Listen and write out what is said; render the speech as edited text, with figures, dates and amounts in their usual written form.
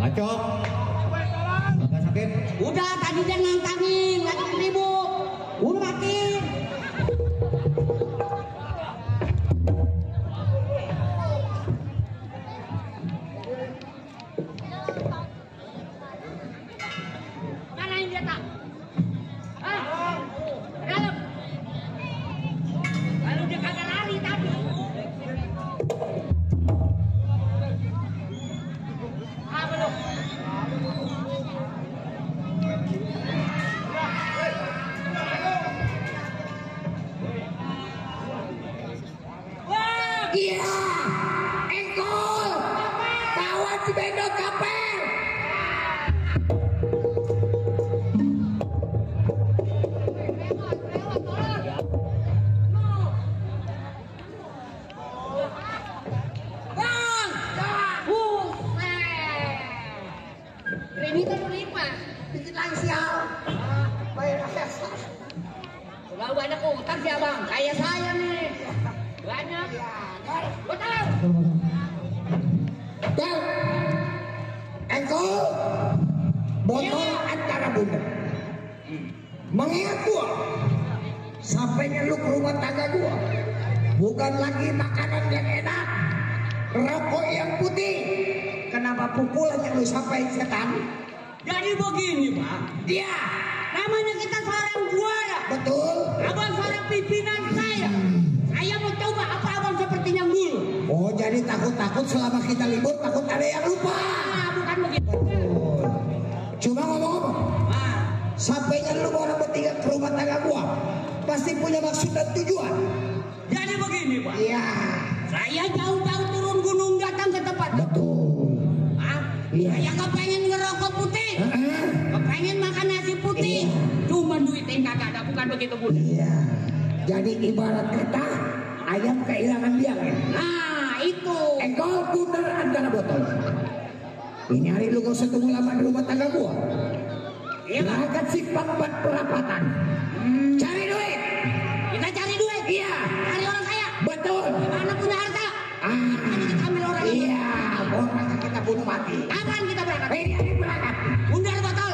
Bacok. Agak sakit. Udah tadi dia nantangin, lagi ribut. Udah matiin. Mana yang dia tak? Ah, dalam. Lalu dia kagak lari tadi. Ah, belum. Iya, engkol, kawan si Bendo kapel. Bang, ini kan lima, Dikit lagi sial. Bayar biasa. kalau banyak utang sih abang, kayak saya nih, banyak. Betul. Bel, engkol, botol antara bunda. Mengingat gua, sampainya lu ke rumah tangga gua, bukan lagi makanan yang enak, rokok yang putih. Kenapa pukulan yang lu sampaikan setan? Jadi begini Pak, Dia, namanya kita seorang juara, betul. abang seorang pimpinan saya. Saya mau coba apa abang sepertinya dulu. Oh, jadi takut-takut selama kita libur takut ada yang lupa. Ah, bukan begitu. Cuma ngomong-ngomong, Ah, sampainya lu mau orang bertiga ke rumah tangga gua, pasti punya maksud dan tujuan. jadi begini Pak, Iya, saya jauh-jauh turun gunung datang ke tempat. betul. Ah, Iya. saya kepengen ngerokok putih, Heeh. kepengen makan nasi putih. Iya. Cuma duitnya kagak ada, bukan begitu Bun. Iya. Jadi ibarat kata ayam kehilangan biang ya. Nah, itu. Engkol puter antara botol. Ini hari lu gak usah tunggu lama di rumah tangga gua. Iya, Pak. Berangkat simpang buat perapatan. Cari duit. Kita cari duit. Iya. Cari orang kaya. Betul. Mana punya harta? Ah. Jadi kita ambil orang itu. Iya. Orang kita bunuh mati. Kapan kita berangkat? Ini hari berangkat. Undar botol.